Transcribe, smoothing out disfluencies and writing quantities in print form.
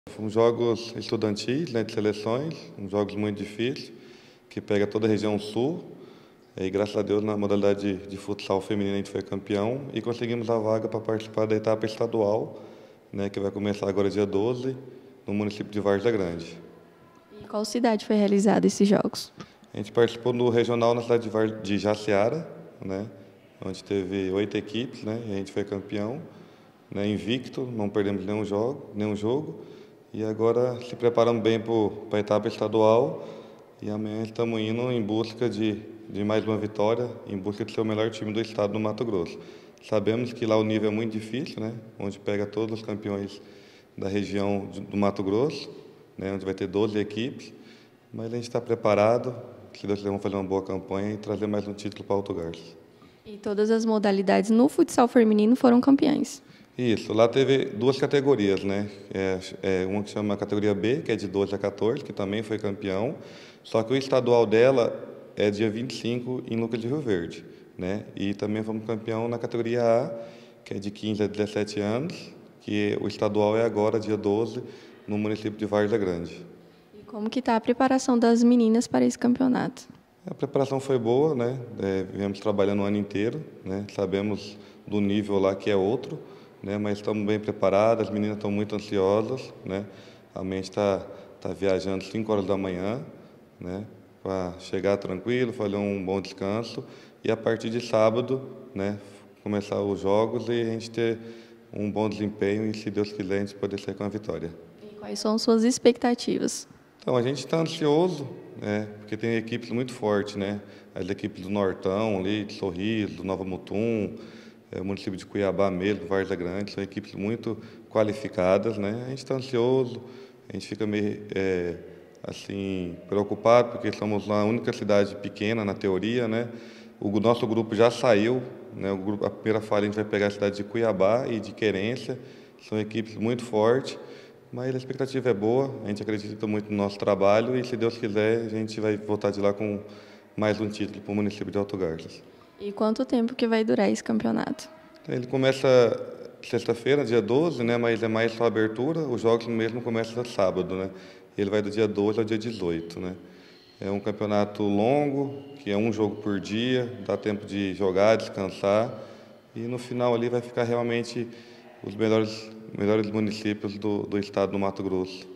São jogos estudantis, né, de seleções, jogos muito difíceis, que pega toda a região sul. E graças a Deus, na modalidade de futsal feminino, a gente foi campeão e conseguimos a vaga para participar da etapa estadual, né, que vai começar agora dia 12, no município de Várzea Grande. E qual cidade foi realizado esses jogos? A gente participou no regional na cidade de Jaciara, né, onde teve 8 equipes, né, e a gente foi campeão, né, invicto, não perdemos nenhum jogo. E agora se preparamos bem para a etapa estadual e amanhã estamos indo em busca de mais uma vitória, em busca de ser o melhor time do estado do Mato Grosso. Sabemos que lá o nível é muito difícil, né, onde pega todos os campeões da região do Mato Grosso, né, onde vai ter 12 equipes, mas a gente está preparado, se Deus quiser vamos fazer uma boa campanha e trazer mais um título para Alto Garças. E todas as modalidades no futsal feminino foram campeãs. Isso, lá teve duas categorias, né? Uma que chama categoria B, que é de 12 a 14, que também foi campeão, só que o estadual dela é dia 25 em Lucas de Rio Verde, né? E também fomos campeão na categoria A, que é de 15 a 17 anos, que o estadual é agora, dia 12, no município de Várzea Grande. E como que está a preparação das meninas para esse campeonato? A preparação foi boa, né? Viemos trabalhando o ano inteiro, né? Sabemos do nível lá que é outro, né? Mas estamos bem preparados, as meninas estão muito ansiosas, né? A mente está viajando 5 horas da manhã, né? Para chegar tranquilo, fazer um bom descanso e a partir de sábado, né? Começar os jogos e a gente ter um bom desempenho e, se Deus quiser, a gente poder sair com a vitória. E quais são suas expectativas? Então, a gente está ansioso, né, porque tem equipes muito fortes, né? As equipes do Nortão, ali, de Sorriso, do Nova Mutum, o município de Cuiabá mesmo, Várzea Grande, são equipes muito qualificadas, né? A gente está ansioso, a gente fica meio, assim, preocupado, porque somos uma única cidade pequena, na teoria, né? O nosso grupo já saiu, né? A primeira fase a gente vai pegar a cidade de Cuiabá e de Querência, são equipes muito fortes, mas a expectativa é boa, a gente acredita muito no nosso trabalho e, se Deus quiser, a gente vai voltar de lá com mais um título para o município de Alto Garças. E quanto tempo que vai durar esse campeonato? Ele começa sexta-feira, dia 12, né, mas é mais só abertura, os jogos mesmo começam sábado, né? Ele vai do dia 12 ao dia 18, né? É um campeonato longo, que é um jogo por dia, dá tempo de jogar, descansar, e no final ali vai ficar realmente os melhores municípios do estado do Mato Grosso.